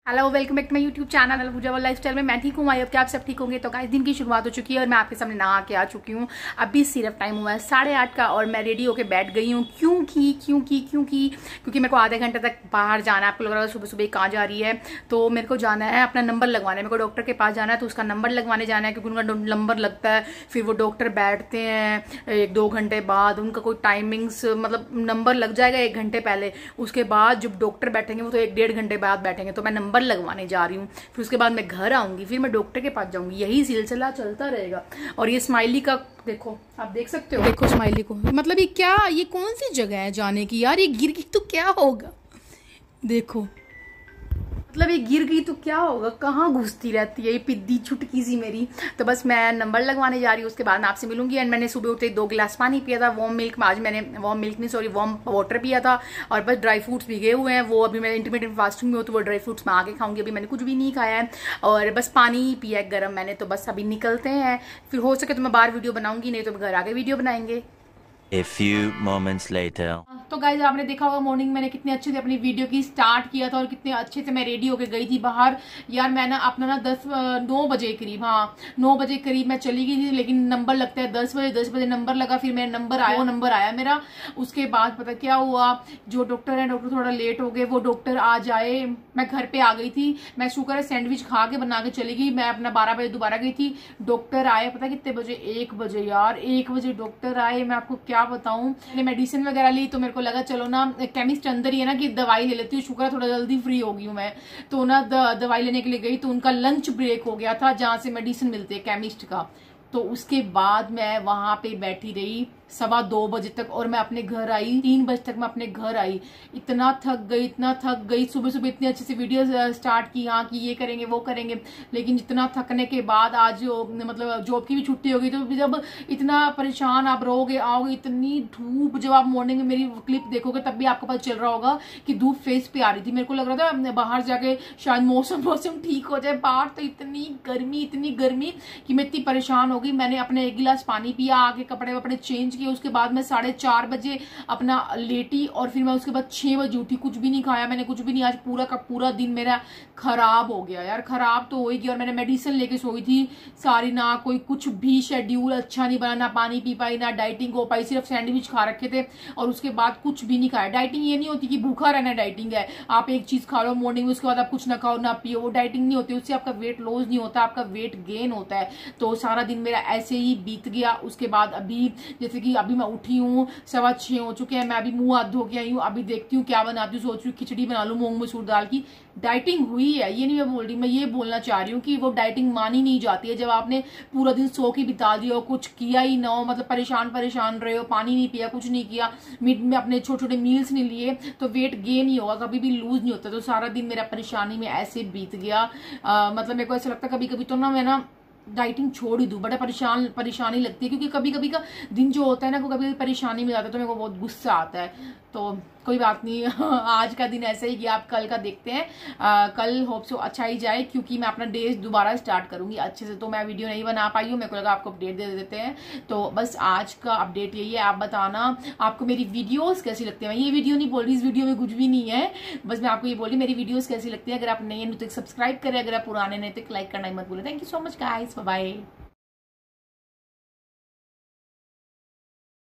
Hello welcome back to my YouTube channel Pooja वाला lifestyle में। मैं ठीक हूँ, आई होप कि आप सब ठीक होंगे। तो गाइस दिन की शुरुआत हो चुकी है और मैं आपके सामने नहा के आ चुकी हूँ। अभी सिर्फ टाइम हुआ है 8:30 का और मैं रेडी होकर बैठ गई हूँ। क्योंकि मेरे को आधे घंटे तक बाहर जाना है। आपको लग रहा है सुबह सुबह कहाँ जा रही है, तो मेरे को जाना है अपना नंबर लगवाने। मेरे को डॉक्टर के पास जाना है तो उसका नंबर लगवाने जाना है, क्योंकि उनका नंबर लगता है, फिर वो डॉक्टर बैठते हैं 1-2 घंटे बाद। उनका कोई टाइमिंग्स मतलब नंबर लग जाएगा 1 घंटे पहले, उसके बाद जब डॉक्टर बैठेंगे वो तो 1-1.5 घंटे बाद बैठेंगे। तो मैं नंबर लगवाने जा रही हूँ, फिर उसके बाद मैं घर आऊंगी, फिर मैं डॉक्टर के पास जाऊंगी। यही सिलसिला चलता रहेगा। और ये स्माइली का देखो, आप देख सकते हो, देखो स्माइली को, मतलब ये क्या, ये कौन सी जगह है जाने की यार? ये गिर गई तो क्या होगा? देखो, मतलब ये गिर गई तो क्या होगा? कहाँ घुसती रहती है ये पिद्दी छुटकी सी मेरी। तो बस मैं नंबर लगवाने जा रही हूँ, उसके बाद मैं आपसे मिलूंगी। एंड मैंने सुबह उठते 2 गिलास पानी पिया था, वार्म मिल्क में। आज मैंने वार्म मिल्क नहीं, सॉरी, वार्म वाटर पिया था। और बस ड्राई फ्रूट्स भिगे हुए हैं, वो अभी मैं इंटरमीडिएट फास्टिंग में हूँ, तो वो ड्राई फ्रूट्स मैं आगे खाऊंगी। अभी मैंने कुछ भी नहीं खाया है और बस पानी पिया है गर्म मैंने। तो बस अभी निकलते हैं, फिर हो सके तो मैं बाहर वीडियो बनाऊंगी, नहीं तो घर आके वीडियो बनाएंगे। A few moments later. तो गाइज आपने देखा होगा मॉर्निंग मैंने कितने अच्छे से अपनी वीडियो की स्टार्ट किया था और कितने अच्छे से मैं रेडी होके गई थी बाहर। यार मैं ना अपना ना 9 बजे करीब, हाँ 9 बजे करीब मैं चली गई थी, लेकिन नंबर लगता है 10 बजे नंबर लगा, फिर मेरा नंबर आया, वो नंबर आया मेरा। उसके बाद पता क्या हुआ, जो डॉक्टर है, डॉक्टर थोड़ा लेट हो गए, वो डॉक्टर आज आए। मैं घर पे आ गई थी, मैं शुक्र है सैंडविच खा के बना के चली गई। मैं अपना 12 बजे दोबारा गई थी, डॉक्टर आए पता कितने बजे, 1 बजे। यार 1 बजे डॉक्टर आए, मैं आपको क्या बताऊं। मैंने मेडिसिन वगैरह ली तो मेरे को लगा चलो ना केमिस्ट अंदर ही है ना, कि दवाई ले लेती हूँ, शुक्र है थोड़ा जल्दी फ्री हो गई हूँ मैं। तो ना दवाई लेने के लिए गई तो उनका लंच ब्रेक हो गया था जहां से मेडिसिन मिलती है केमिस्ट का। तो उसके बाद मैं वहां पे बैठी रही 2:15 बजे तक और मैं अपने घर आई 3 बजे तक मैं अपने घर आई। इतना थक गई। सुबह सुबह इतनी अच्छी सी वीडियो स्टार्ट की, हाँ कि ये करेंगे वो करेंगे, लेकिन इतना थकने के बाद आज मतलब जॉब की भी छुट्टी हो गई, तो जब इतना परेशान आप रहोगे, आओगे, इतनी धूप, जब आप मॉर्निंग में मेरी क्लिप देखोगे तब भी आपको पता चल रहा होगा कि धूप फेस पे आ रही थी। मेरे को लग रहा था बाहर जाके शायद मौसम ठीक हो जाए। बाहर तो इतनी गर्मी कि मैं इतनी परेशान हो गई। मैंने अपने 1 गिलास पानी पिया, आगे कपड़े वपड़े चेंज किए, उसके बाद मैं 4:30 बजे अपना लेटी और फिर मैं उसके बाद 6 बजे उठी। कुछ भी नहीं खाया मैंने, कुछ भी नहीं। आज पूरा का पूरा दिन मेरा खराब हो गया यार, खराब तो हो ही गया। और मैंने मेडिसिन लेके सोई थी सारी, ना कोई कुछ भी शेड्यूल अच्छा नहीं बना, ना पानी पी पाई, ना डाइटिंग हो पाई, सिर्फ सैंडविच खा रखे थे और उसके बाद कुछ भी नहीं खाया। डाइटिंग ये नहीं होती कि भूखा रहना डाइटिंग है, आप एक चीज खा लो मॉर्निंग में, उसके बाद आप कुछ ना खाओ ना पियो, वो डाइटिंग नहीं होती। उससे आपका वेट लॉस नहीं होता, आपका वेट गेन होता है। तो सारा दिन मेरा ऐसे ही बीत गया। उसके बाद अभी जैसे कि अभी मैं उठी हूँ 6:15 हो चुके हैं, मैं अभी मुंह हाथ धो के आई हूँ। अभी देखती हूँ क्या बनाती हूँ, सोच रही हूँ खिचड़ी बना लूँ मूंग मसूर दाल की। डाइटिंग हुई है ये नहीं मैं बोल रही, मैं ये बोलना चाह रही हूँ कि वो डाइटिंग मानी नहीं जाती है जब आपने पूरा दिन सो के बिता दिया हो, कुछ किया ही ना हो, मतलब परेशान रहे हो, पानी नहीं पिया, कुछ नहीं किया, मिड में अपने छोटे छोटे मील्स नहीं लिए, तो वेट गेन ही होगा, कभी भी लूज नहीं होता। तो सारा दिन मेरा परेशानी में ऐसे बीत गया। मतलब मेरे को ऐसा लगता है कभी कभी तो ना मैं ना डाइटिंग छोड़ ही दूं, बड़ा परेशानी लगती है, क्योंकि कभी कभी का दिन जो होता है ना, कभी कभी परेशानी में जाता है तो मेरे को बहुत गुस्सा आता है। तो कोई बात नहीं आज का दिन ऐसे ही गया, आप कल का देखते हैं। कल होप सो अच्छा ही जाए, क्योंकि मैं अपना डे दोबारा स्टार्ट करूंगी अच्छे से। तो मैं वीडियो नहीं बना पाई हूँ, मेरे को लगा आपको अपडेट दे देते हैं। तो बस आज का अपडेट यही है। आप बताना आपको मेरी वीडियोस कैसी लगती है। मैं ये वीडियो नहीं बोल रही, इस वीडियो में कुछ भी नहीं है, बस मैं आपको ये बोल रही मेरी वीडियोस कैसी लगती है। अगर आप नए हैं तो सब्सक्राइब करें, अगर आप पुराने नहीं तो लाइक करना ही मत भूलें। Thank you so much guys, bye bye.